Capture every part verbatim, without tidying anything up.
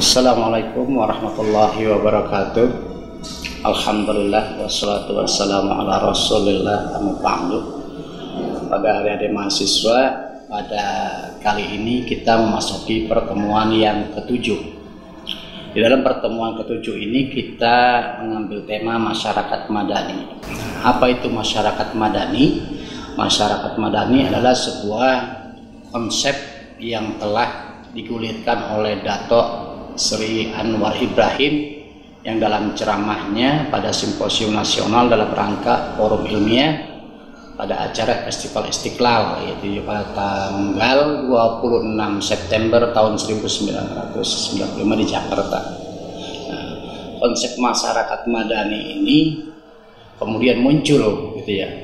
Assalamualaikum warahmatullahi wabarakatuh. Alhamdulillah wassalatu wassalamu ala rasulillah amma ba'du. Pada adik-adik mahasiswa, pada kali ini kita memasuki pertemuan yang ketujuh. Di dalam pertemuan ketujuh ini kita mengambil tema masyarakat madani. Apa itu masyarakat madani? Masyarakat madani adalah sebuah konsep yang telah digulirkan oleh Dato' Sri Anwar Ibrahim yang dalam ceramahnya pada simposium nasional dalam rangka forum ilmiah pada acara Festival Istiqlal, yaitu pada tanggal dua puluh enam September tahun seribu sembilan ratus sembilan puluh lima di Jakarta. Nah, konsep masyarakat madani ini kemudian muncul, gitu ya.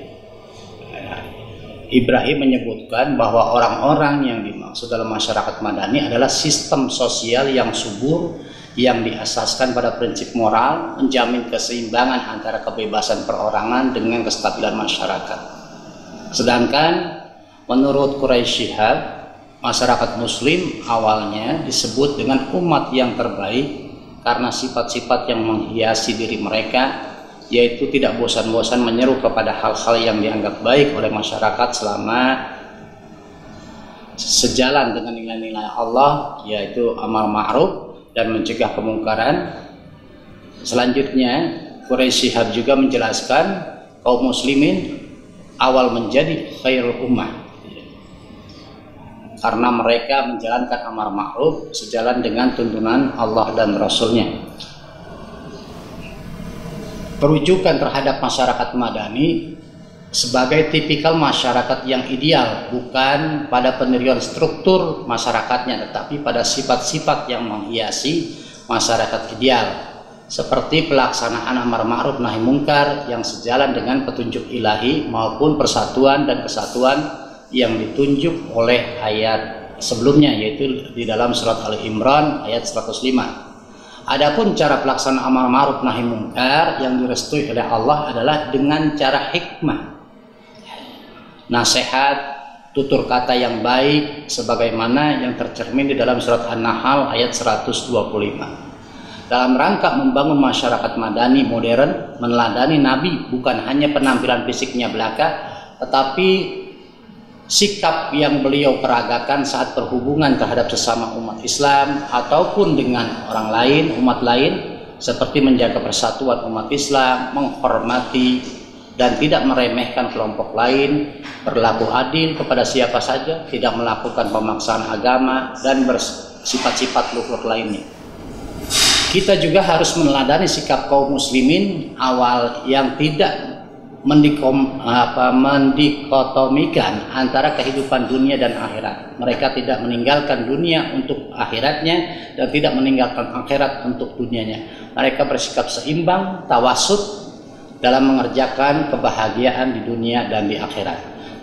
Ibrahim menyebutkan bahwa orang-orang yang dimaksud dalam masyarakat madani adalah sistem sosial yang subur, yang diasaskan pada prinsip moral, menjamin keseimbangan antara kebebasan perorangan dengan kestabilan masyarakat. Sedangkan menurut Quraisy Shihab, masyarakat muslim awalnya disebut dengan umat yang terbaik karena sifat-sifat yang menghiasi diri mereka, yaitu tidak bosan-bosan menyeru kepada hal-hal yang dianggap baik oleh masyarakat selama sejalan dengan nilai-nilai Allah, yaitu amar ma'ruf dan mencegah kemungkaran. Selanjutnya Quraisy Shihab juga menjelaskan kaum muslimin awal menjadi khairul ummah karena mereka menjalankan amar ma'ruf sejalan dengan tuntunan Allah dan Rasulnya. Perujukan terhadap masyarakat madani sebagai tipikal masyarakat yang ideal bukan pada pendirian struktur masyarakatnya, tetapi pada sifat-sifat yang menghiasi masyarakat ideal, seperti pelaksanaan amar ma'ruf nahi mungkar yang sejalan dengan petunjuk ilahi maupun persatuan dan kesatuan yang ditunjuk oleh ayat sebelumnya, yaitu di dalam surat Ali Imran ayat seratus lima. Adapun cara pelaksanaan amar ma'ruf nahi mungkar yang direstui oleh Allah adalah dengan cara hikmah, nasihat, tutur kata yang baik sebagaimana yang tercermin di dalam surat An-Nahl ayat seratus dua puluh lima. Dalam rangka membangun masyarakat madani modern, meneladani Nabi bukan hanya penampilan fisiknya belaka, tetapi sikap yang beliau peragakan saat berhubungan terhadap sesama umat Islam ataupun dengan orang lain, umat lain, seperti menjaga persatuan umat Islam, menghormati dan tidak meremehkan kelompok lain, berlaku adil kepada siapa saja, tidak melakukan pemaksaan agama dan bersifat-sifat luhur lainnya. Kita juga harus meneladani sikap kaum muslimin awal yang tidak Mendikom, apa, mendikotomikan antara kehidupan dunia dan akhirat. Mereka tidak meninggalkan dunia untuk akhiratnya dan tidak meninggalkan akhirat untuk dunianya. Mereka bersikap seimbang, tawasud dalam mengerjakan kebahagiaan di dunia dan di akhirat.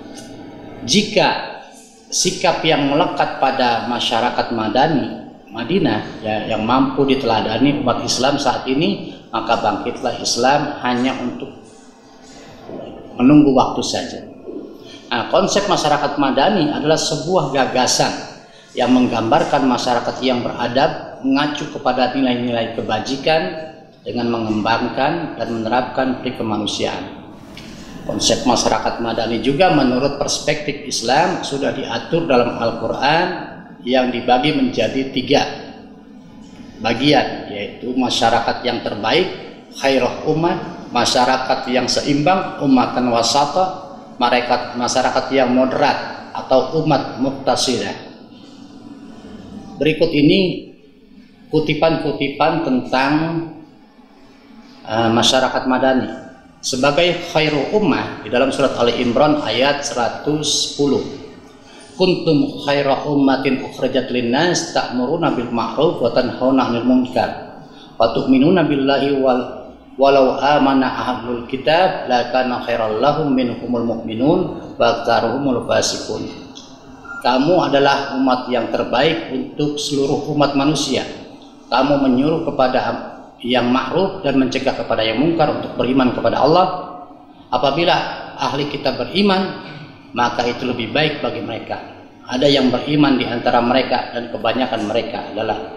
Jika sikap yang melekat pada masyarakat madani Madinah ya, yang mampu diteladani umat Islam saat ini, maka bangkitlah Islam hanya untuk menunggu waktu saja. Nah, konsep masyarakat madani adalah sebuah gagasan yang menggambarkan masyarakat yang beradab, mengacu kepada nilai-nilai kebajikan dengan mengembangkan dan menerapkan pri kemanusiaan. Konsep masyarakat madani juga menurut perspektif Islam sudah diatur dalam Al-Quran yang dibagi menjadi tiga bagian, yaitu masyarakat yang terbaik, khairul ummah, masyarakat yang seimbang, umatan wasata, masyarakat yang moderat atau umat muqtasidah. Berikut ini kutipan-kutipan tentang uh, masyarakat madani sebagai khairul ummah di dalam surat Ali Imran ayat seratus sepuluh. Kuntum khaira ummatin ukhrijat linnas ta'muruna bil ma'ruf wa tanhauna 'anil munkar wa tu'minuna billahi wal walau amana ahlul kitab lakana khairal lahum minhumul mu'minun wa aktsaruhumul fasiqun. Kamu adalah umat yang terbaik untuk seluruh umat manusia. Kamu menyuruh kepada yang ma'ruf dan mencegah kepada yang mungkar untuk beriman kepada Allah. Apabila ahli kitab beriman, maka itu lebih baik bagi mereka. Ada yang beriman di antara mereka dan kebanyakan mereka adalah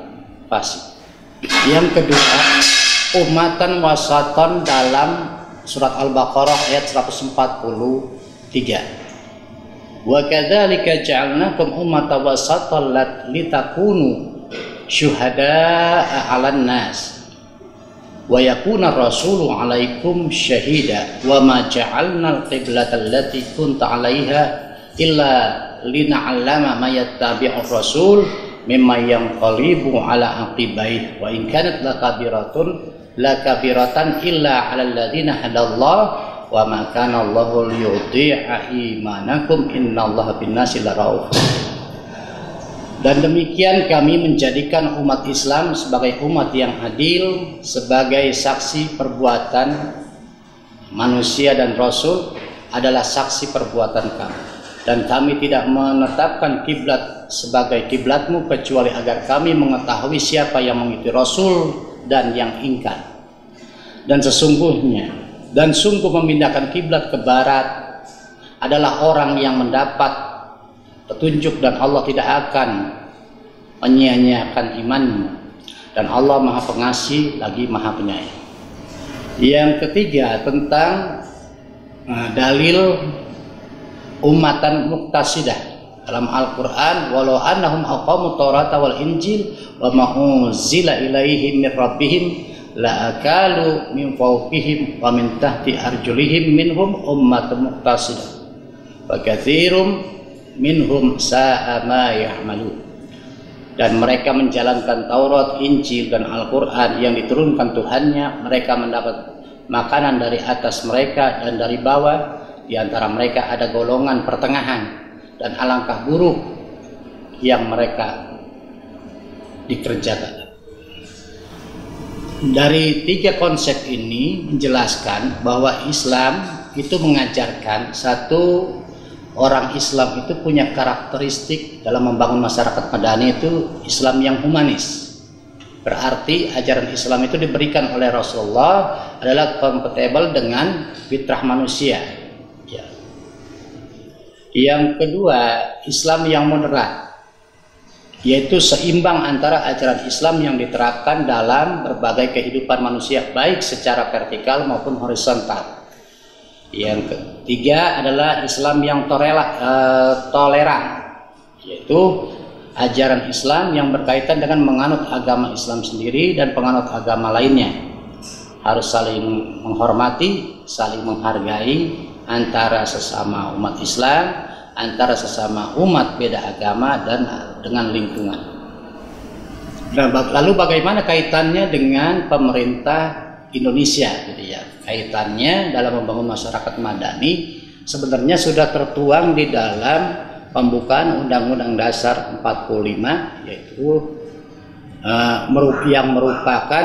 fasik. Yang kedua, ummatan wasatan dalam surat Al-Baqarah ayat seratus empat puluh tiga. Wa kadzalika ja'alnakum ummatan wasatan litakunu syuhada'a 'alan nas wa yakuna rasulu 'alaikum syahida wa ma ja'alnal qiblata allati kunta 'alaiha illa lina'allama may yattabi'ur rasul mimma yanqalibu 'ala aqibaih wa in kanat lakabiratun lakabiratan illa 'alal ladzina hadallah wa ma kana Allahu liyudhi'a imanakum innallaha binnasi larauf. Dan demikian kami menjadikan umat Islam sebagai umat yang adil, sebagai saksi perbuatan manusia dan Rasul adalah saksi perbuatan kami. Dan kami tidak menetapkan kiblat sebagai kiblatmu kecuali agar kami mengetahui siapa yang mengikuti Rasul dan yang ingkar. Dan sesungguhnya dan sungguh memindahkan kiblat ke barat adalah orang yang mendapat petunjuk dan Allah tidak akan menyia-nyiakan imanmu dan Allah Maha Pengasih lagi Maha Penyayang. Yang ketiga tentang uh, dalil ummatan muqtasidah dalam Al-Qur'an, walau annahum aqamu Taurata wal Injil wa ma unzila ilaihim min rabbihim la akalu min fawqihim wa min tahti arjulihim minhum ummatun muqtasidah wa katsirum minhum sa'a ma ya'malun. Dan mereka menjalankan Taurat, Injil dan Al-Qur'an yang diturunkan Tuhannya, mereka mendapat makanan dari atas mereka dan dari bawah. Di antara mereka ada golongan pertengahan dan alangkah buruk yang mereka dikerjakan. Dari tiga konsep ini menjelaskan bahwa Islam itu mengajarkan satu, orang Islam itu punya karakteristik dalam membangun masyarakat madani itu Islam yang humanis. Berarti ajaran Islam itu diberikan oleh Rasulullah adalah kompatibel dengan fitrah manusia. Ya. Yang kedua, Islam yang moderat, yaitu seimbang antara ajaran Islam yang diterapkan dalam berbagai kehidupan manusia baik secara vertikal maupun horizontal. Yang ketiga adalah Islam yang torela, uh, toleran, yaitu ajaran Islam yang berkaitan dengan menganut agama Islam sendiri dan penganut agama lainnya harus saling menghormati, saling menghargai antara sesama umat Islam, antara sesama umat beda agama dan dengan lingkungan. Nah, lalu bagaimana kaitannya dengan pemerintah Indonesia gitu ya? Kaitannya dalam membangun masyarakat madani sebenarnya sudah tertuang di dalam pembukaan Undang-Undang Dasar empat puluh lima, yaitu uh, yang merupakan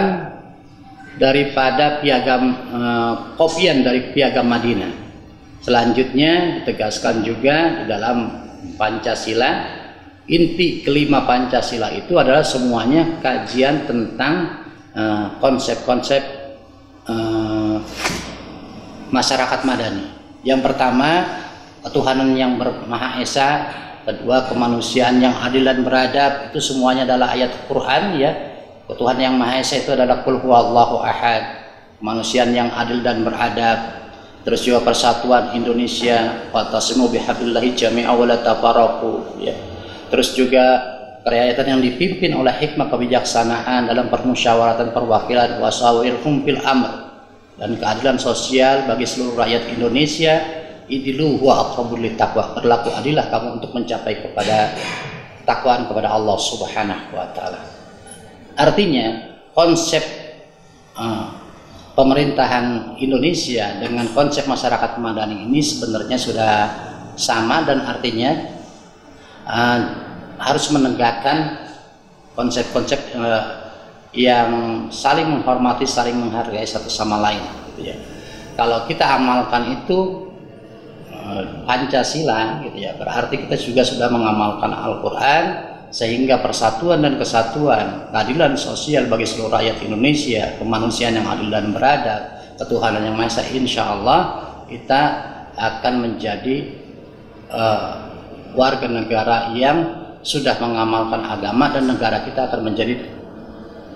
daripada piagam uh, kopian dari piagam Madinah. Selanjutnya ditegaskan juga di dalam Pancasila, inti kelima Pancasila itu adalah semuanya kajian tentang konsep-konsep uh, uh, masyarakat madani. Yang pertama, ketuhanan yang Maha Esa. Kedua, kemanusiaan yang adil dan beradab. Itu semuanya adalah ayat Quran ya. Ketuhanan yang Maha Esa itu adalah Qul huwallahu ahad. Kemanusiaan yang adil dan beradab. Terus juga persatuan Indonesia, watasimu bihablillahi jami'a wa la tafarraqu ya. Terus juga kerakyatan yang dipimpin oleh hikmah kebijaksanaan dalam permusyawaratan perwakilan wasawirhum fil amr, dan keadilan sosial bagi seluruh rakyat Indonesia. Idilu huwa aqrabul littaqwa, berlaku adillah kamu untuk mencapai kepada takwaan kepada Allah Subhanahu wa taala. Artinya konsep uh, pemerintahan Indonesia dengan konsep masyarakat madani ini sebenarnya sudah sama, dan artinya uh, harus menegakkan konsep-konsep uh, yang saling menghormati, saling menghargai satu sama lain gitu ya. Kalau kita amalkan itu uh, Pancasila gitu ya, berarti kita juga sudah mengamalkan Al-Quran, sehingga persatuan dan kesatuan, keadilan sosial bagi seluruh rakyat Indonesia, kemanusiaan yang adil dan beradab, ketuhanan yang Maha Esa, insya Allah kita akan menjadi uh, warga negara yang sudah mengamalkan agama, dan negara kita akan menjadi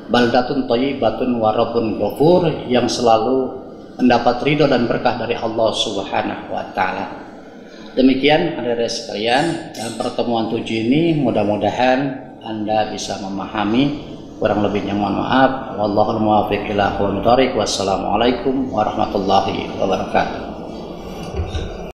baldatun thayyibatun wa rabbun ghafur, yang selalu mendapat ridho dan berkah dari Allah Subhanahu wa taala. Demikian adik-adik sekalian, dalam pertemuan tujuh ini mudah-mudahan Anda bisa memahami. Kurang lebihnya mohon maaf. Wallahul muwaffiq ila aqwamit thoriq. Wassalamualaikum warahmatullahi wabarakatuh.